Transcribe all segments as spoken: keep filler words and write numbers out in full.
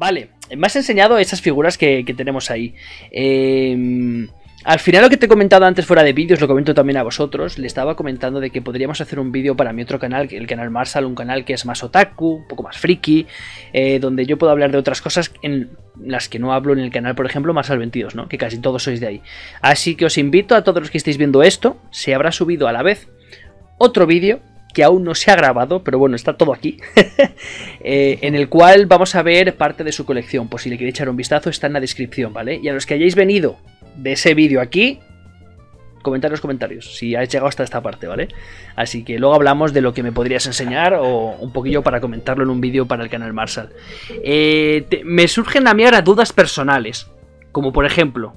Vale, me has enseñado esas figuras que, que tenemos ahí. Eh, al final lo que te he comentado antes fuera de vídeos, lo comento también a vosotros. Le estaba comentando de que podríamos hacer un vídeo para mi otro canal, el canal Marshall, un canal que es más otaku, un poco más friki, eh, donde yo puedo hablar de otras cosas en las que no hablo en el canal, por ejemplo, Marshall veintidós, ¿no? Que casi todos sois de ahí. Así que os invito a todos los que estéis viendo esto, se habrá subido a la vez otro vídeo que aún no se ha grabado, pero bueno, está todo aquí, eh, en el cual vamos a ver parte de su colección. Por si le queréis echar un vistazo, está en la descripción, ¿vale? Y a los que hayáis venido de ese vídeo aquí, comentad en los comentarios si habéis llegado hasta esta parte, ¿vale? Así que luego hablamos de lo que me podrías enseñar o un poquillo para comentarlo en un vídeo para el canal Marshall. Eh, te, me surgen a mí ahora dudas personales, como por ejemplo,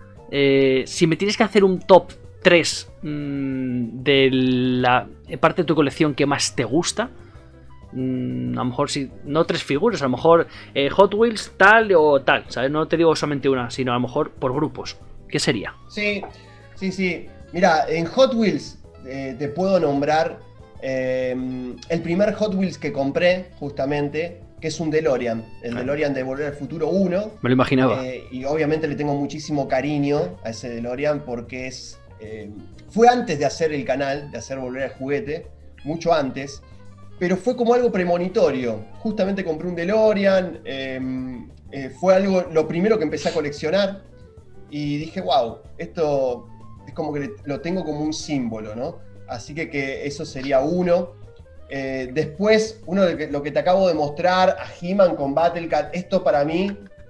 eh, si me tienes que hacer un top tres mmm, de la parte de tu colección que más te gusta, mmm, a lo mejor si no tres figuras, a lo mejor eh, Hot Wheels tal o tal, ¿sabes? No te digo solamente una, sino a lo mejor por grupos. ¿Qué sería? Sí, sí, sí. Mira, en Hot Wheels eh, te puedo nombrar eh, el primer Hot Wheels que compré, justamente, que es un DeLorean, el DeLorean de Volver al Futuro uno. Me lo imaginaba. Eh, y obviamente le tengo muchísimo cariño a ese DeLorean porque es... Eh, fue antes de hacer el canal, de hacer Volver al Juguete, mucho antes, pero fue como algo premonitorio. Justamente compré un DeLorean, eh, eh, fue algo, lo primero que empecé a coleccionar, y dije, wow, esto es como que le, lo tengo como un símbolo, ¿no? Así que, que eso sería uno. Eh, después, uno de que, lo que te acabo de mostrar, a He-Man con Battlecat, esto para mí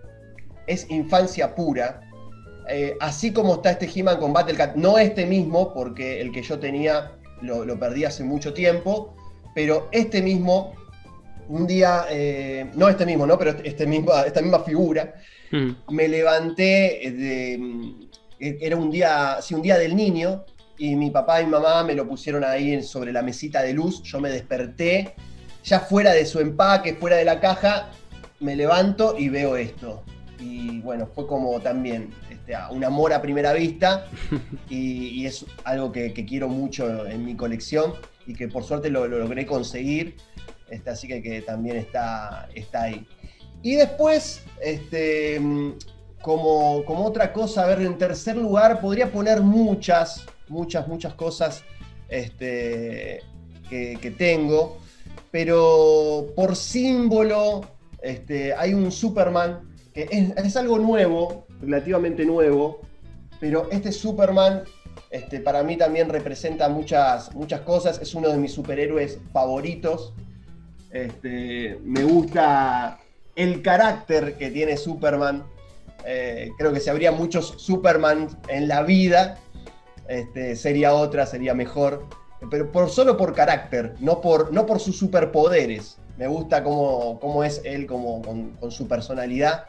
es infancia pura. Eh, así como está este He-Man con Battlecat, no este mismo, porque el que yo tenía lo, lo perdí hace mucho tiempo, pero este mismo, un día, eh, no este mismo, ¿no? Pero este mismo, esta misma figura, mm. me levanté, de, era un día, sí, un día del niño, y mi papá y mi mamá me lo pusieron ahí sobre la mesita de luz, yo me desperté, ya fuera de su empaque, fuera de la caja, me levanto y veo esto. Y bueno, fue como también este, un amor a primera vista y, y es algo que, que quiero mucho en mi colección y que por suerte lo, lo logré conseguir, este, así que, que también está, está ahí. Y después, este, como, como otra cosa, a ver, en tercer lugar podría poner muchas, muchas, muchas cosas este, que, que tengo, pero por símbolo este, hay un Superman que es, es algo nuevo, relativamente nuevo, pero este Superman este, para mí también representa muchas, muchas cosas, es uno de mis superhéroes favoritos. Este, me gusta el carácter que tiene Superman, eh, creo que si habría muchos Superman en la vida, este, sería otra, sería mejor, pero por, solo por carácter, no por, no por sus superpoderes. Me gusta cómo, cómo es él como, con, con su personalidad.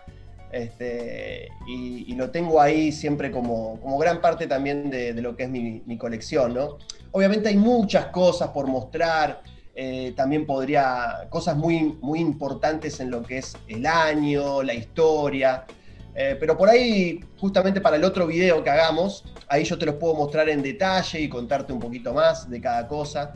Este, y, y lo tengo ahí siempre como, como gran parte también de, de lo que es mi, mi colección, ¿no? Obviamente hay muchas cosas por mostrar, eh, también podría, cosas muy, muy importantes en lo que es el año, la historia, eh, pero por ahí, justamente para el otro video que hagamos, ahí yo te los puedo mostrar en detalle y contarte un poquito más de cada cosa,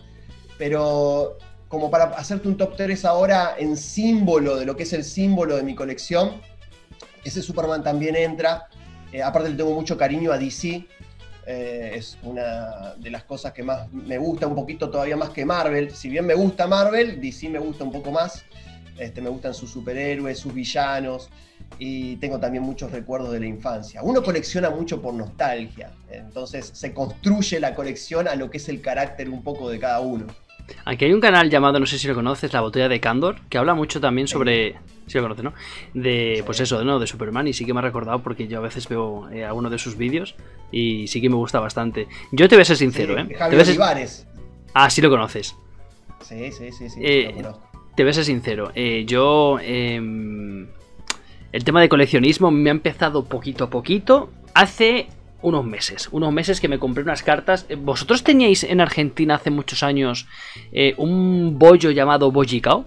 pero como para hacerte un top tres ahora en símbolo de lo que es el símbolo de mi colección, ese Superman también entra, eh, aparte le tengo mucho cariño a D C, eh, es una de las cosas que más me gusta, un poquito todavía más que Marvel. Si bien me gusta Marvel, D C me gusta un poco más, este, me gustan sus superhéroes, sus villanos, y tengo también muchos recuerdos de la infancia. Uno colecciona mucho por nostalgia, entonces se construye la colección a lo que es el carácter un poco de cada uno. Aquí hay un canal llamado, no sé si lo conoces, La Botella de Candor, que habla mucho también sobre... Sí lo conoces, ¿no? De, sí. Pues eso, ¿no? De Superman, y sí que me ha recordado porque yo a veces veo eh, algunos de sus vídeos y sí que me gusta bastante. Yo te voy a ser sincero, sí, ¿eh? Javier Olivares. Ah, sí lo conoces. Sí, sí, sí, sí, eh, lo conozco. Te voy a ser sincero, eh, yo... Eh, el tema de coleccionismo me ha empezado poquito a poquito hace... Unos meses, unos meses que me compré unas cartas. ¿Vosotros teníais en Argentina hace muchos años eh, un bollo llamado Bollicao?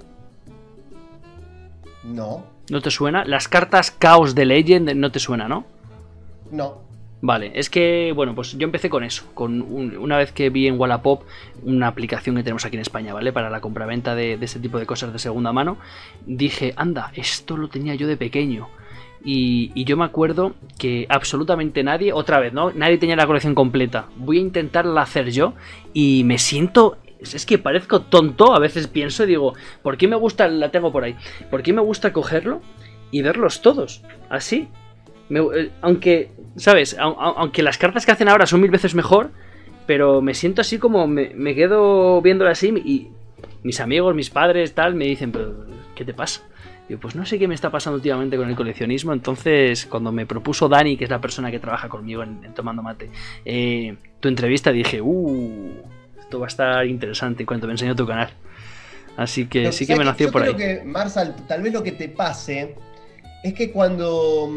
No. ¿No te suena? Las cartas Caos de Legend no te suena, ¿no? No. Vale, es que, bueno, pues yo empecé con eso, con un, una vez que vi en Wallapop una aplicación que tenemos aquí en España, ¿vale? Para la compraventa de, de este tipo de cosas de segunda mano, dije, anda, esto lo tenía yo de pequeño. Y, y yo me acuerdo que absolutamente nadie, otra vez, ¿no? Nadie tenía la colección completa. Voy a intentarla hacer yo y me siento... Es que parezco tonto, a veces pienso y digo, ¿por qué me gusta, la tengo por ahí, ¿por qué me gusta cogerlo y verlos todos? Así. Me, eh, aunque, ¿sabes? A, a, aunque las cartas que hacen ahora son mil veces mejor, pero me siento así como, me, me quedo viéndolo así y mis amigos, mis padres, tal, me dicen, ¿pero qué te pasa? Y yo, pues no sé qué me está pasando últimamente con el coleccionismo. Entonces, cuando me propuso Dani, que es la persona que trabaja conmigo en, en Tomando Mate, eh, tu entrevista, dije, uh, esto va a estar interesante cuando me enseñó tu canal. Así que Pero, sí que me nació yo por creo ahí. que, Marsal, tal vez lo que te pase es que cuando...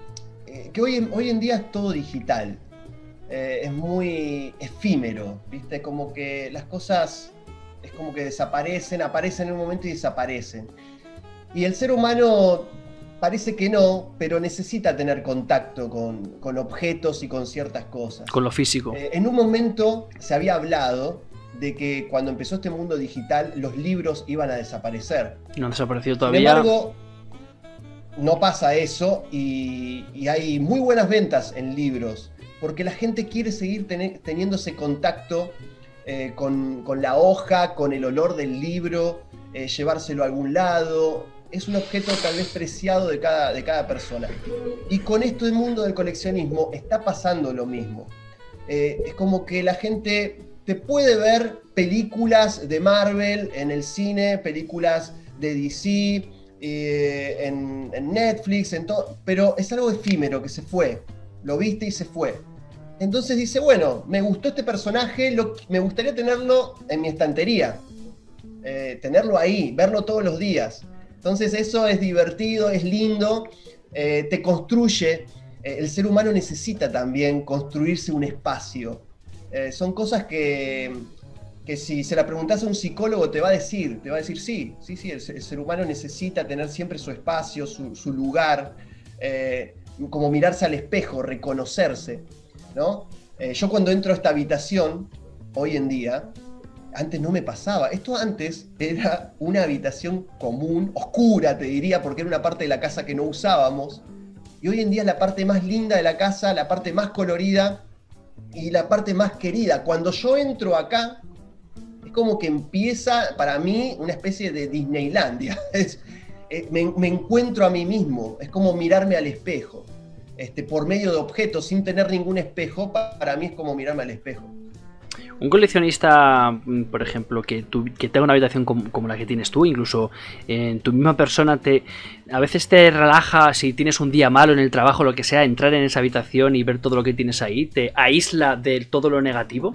que hoy en, hoy en día es todo digital, eh, es muy efímero, ¿viste? Como que las cosas es como que desaparecen, aparecen en un momento y desaparecen. Y el ser humano parece que no, pero necesita tener contacto con, con objetos y con ciertas cosas. Con lo físico. Eh, en un momento se había hablado de que cuando empezó este mundo digital los libros iban a desaparecer. No han desaparecido todavía. Sin embargo, no pasa eso y, y hay muy buenas ventas en libros, porque la gente quiere seguir ten, teniendo ese contacto eh, con, con la hoja, con el olor del libro, eh, llevárselo a algún lado. Es un objeto tal vez preciado de cada, de cada persona. Y con esto del mundo del coleccionismo está pasando lo mismo. Eh, es como que la gente te puede ver películas de Marvel en el cine, películas de D C, eh, en, en Netflix, en todo, pero es algo efímero que se fue. Lo viste y se fue. Entonces dice, bueno, me gustó este personaje, lo, me gustaría tenerlo en mi estantería. Eh, tenerlo ahí, verlo todos los días. Entonces eso es divertido, es lindo, eh, te construye. Eh, el ser humano necesita también construirse un espacio. Eh, son cosas que, que si se la preguntás a un psicólogo te va a decir, te va a decir sí, sí, sí, el, el ser humano necesita tener siempre su espacio, su, su lugar, eh, como mirarse al espejo, reconocerse, ¿no? Eh, yo cuando entro a esta habitación, hoy en día, antes no me pasaba. Esto antes era una habitación común, oscura te diría, porque era una parte de la casa que no usábamos. Y hoy en día es la parte más linda de la casa, la parte más colorida y la parte más querida. Cuando yo entro acá, es como que empieza para mí una especie de Disneylandia. Es, eh, me, me encuentro a mí mismo, es como mirarme al espejo. Este, por medio de objetos, sin tener ningún espejo, para mí es como mirarme al espejo. Un coleccionista, por ejemplo, que, tu, que tenga una habitación como, como la que tienes tú, incluso en tu misma persona, te a veces te relaja si tienes un día malo en el trabajo, lo que sea, entrar en esa habitación y ver todo lo que tienes ahí, ¿te aísla de todo lo negativo?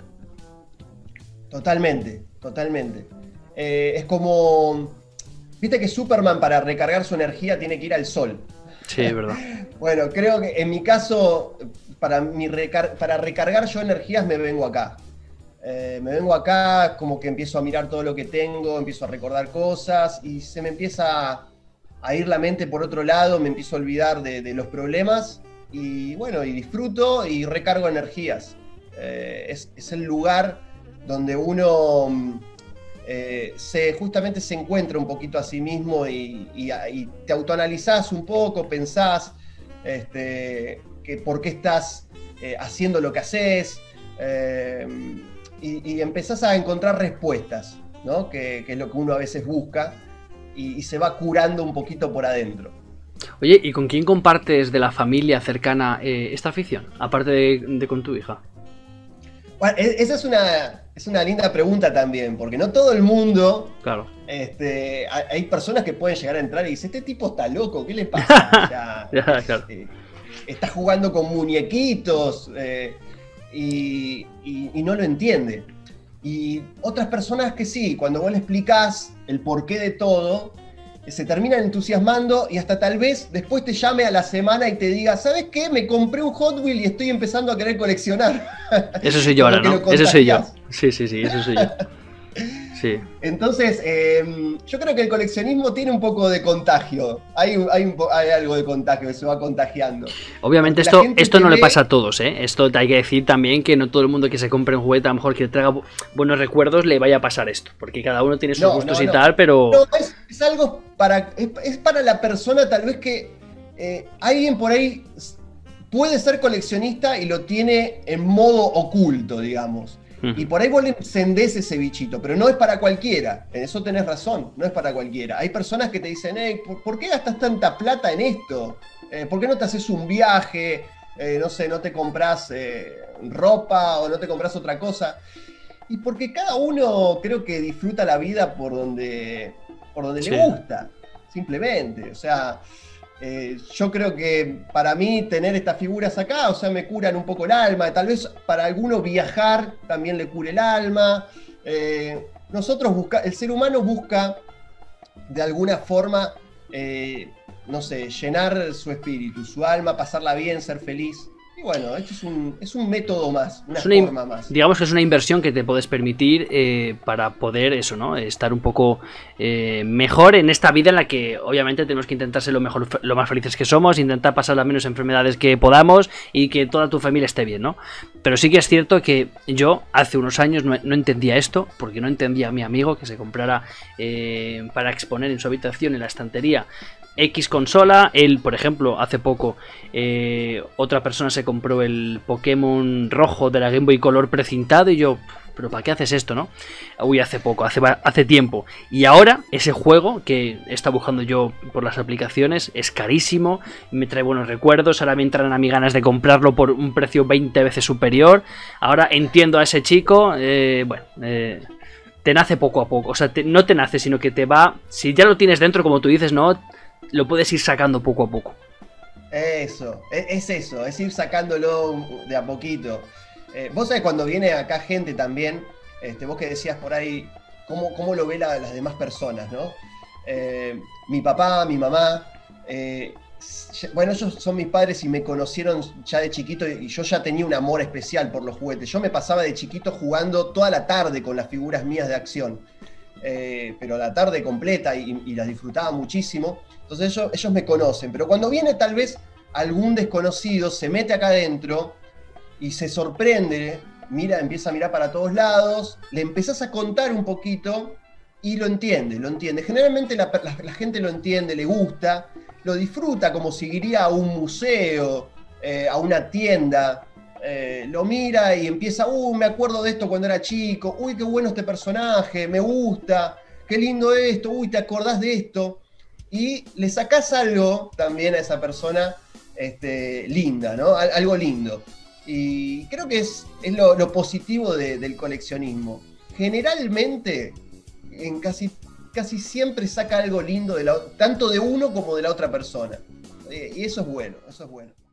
Totalmente, totalmente. Eh, es como, viste que Superman para recargar su energía tiene que ir al sol. Sí, es verdad. Bueno, creo que en mi caso, para, mi recar para recargar yo energías me vengo acá. Eh, me vengo acá, como que empiezo a mirar todo lo que tengo, empiezo a recordar cosas y se me empieza a, a ir la mente por otro lado, me empiezo a olvidar de, de los problemas y bueno, y disfruto y recargo energías. Eh, es, es el lugar donde uno eh, se, justamente se encuentra un poquito a sí mismo y, y, y te autoanalizás un poco, pensás este, que por qué estás eh, haciendo lo que haces. Eh, Y, y empezás a encontrar respuestas, ¿no? Que, que es lo que uno a veces busca y, y se va curando un poquito por adentro. Oye, ¿y con quién compartes de la familia cercana eh, esta afición? Aparte de, de con tu hija. Bueno, esa es una, es una linda pregunta también, porque no todo el mundo... Claro. Este, hay personas que pueden llegar a entrar y dicen, este tipo está loco, ¿qué le pasa? O sea, ya, claro. eh, está jugando con muñequitos... Eh, Y, y, y no lo entiende. Y otras personas que sí, cuando vos le explicás el porqué de todo, se terminan entusiasmando y hasta tal vez después te llame a la semana y te diga, ¿sabes qué? Me compré un Hot Wheel y estoy empezando a querer coleccionar. Eso soy yo ahora, ¿no? Eso soy yo. Sí, sí, sí, eso soy yo. Sí. Entonces, eh, yo creo que el coleccionismo tiene un poco de contagio. Hay, hay, un, hay algo de contagio que se va contagiando. Obviamente esto, esto no ve... le pasa a todos, ¿eh? Esto hay que decir también que no todo el mundo que se compre un juguete, a lo mejor que traiga buenos recuerdos, le vaya a pasar esto. Porque cada uno tiene sus no, gustos no, y no. tal, pero... No, es, es algo para... Es, es para la persona tal vez que eh, alguien por ahí puede ser coleccionista y lo tiene en modo oculto, digamos. Y por ahí vos le encendés ese bichito, pero no es para cualquiera. En eso tenés razón, no es para cualquiera. Hay personas que te dicen, hey, ¿por, ¿por qué gastas tanta plata en esto? Eh, ¿Por qué no te haces un viaje? Eh, no sé, no te compras eh, ropa o no te compras otra cosa. Y porque cada uno creo que disfruta la vida por donde, por donde sí. le gusta, simplemente. O sea... Eh, yo creo que para mí tener estas figuras acá, o sea, me curan un poco el alma. Tal vez para alguno viajar también le cure el alma. Eh, nosotros busca, el ser humano busca de alguna forma, eh, no sé, llenar su espíritu, su alma, pasarla bien, ser feliz. Y bueno, esto es un, es un método más, una, una forma más. Digamos que es una inversión que te puedes permitir eh, para poder eso, ¿no? Estar un poco eh, mejor en esta vida en la que obviamente tenemos que intentar ser lo mejor, lo más felices que somos, intentar pasar las menos enfermedades que podamos y que toda tu familia esté bien, ¿no? Pero sí que es cierto que yo hace unos años no, no entendía esto, porque no entendía a mi amigo que se comprara eh, para exponer en su habitación, en la estantería, X consola. Él, por ejemplo, hace poco eh, otra persona se compró el Pokémon rojo de la Game Boy Color precintado y yo, pero ¿para qué haces esto, no? Uy, hace poco, hace, hace tiempo. Y ahora ese juego que he estado buscando yo por las aplicaciones es carísimo, me trae buenos recuerdos, ahora me entran a mí ganas de comprarlo por un precio veinte veces superior. Ahora entiendo a ese chico, eh, bueno... Eh, te nace poco a poco, o sea, te, no te nace, sino que te va... Si ya lo tienes dentro, como tú dices, ¿no? Lo puedes ir sacando poco a poco. Eso, es eso, es ir sacándolo de a poquito. Eh, vos sabés cuando viene acá gente también, este, vos que decías por ahí, cómo, cómo lo ven la, las demás personas, ¿no? Eh, mi papá, mi mamá, eh, bueno, ellos son mis padres y me conocieron ya de chiquito y yo ya tenía un amor especial por los juguetes. Yo me pasaba de chiquito jugando toda la tarde con las figuras mías de acción. Eh, pero la tarde completa y, y las disfrutaba muchísimo. Entonces ellos, ellos me conocen, pero cuando viene tal vez algún desconocido, se mete acá adentro y se sorprende, mira, empieza a mirar para todos lados, le empezás a contar un poquito y lo entiende, lo entiende. Generalmente la, la, la gente lo entiende, le gusta, lo disfruta como si iría a un museo, eh, a una tienda. Eh, lo mira y empieza, uh, me acuerdo de esto cuando era chico, uy, qué bueno este personaje, me gusta, qué lindo esto, uy, te acordás de esto. Y le sacás algo también a esa persona este, linda, ¿no? Algo lindo. Y creo que es, es lo, lo positivo de, del coleccionismo. Generalmente, en casi, casi siempre saca algo lindo, de la, tanto de uno como de la otra persona. Eh, y eso es bueno, eso es bueno.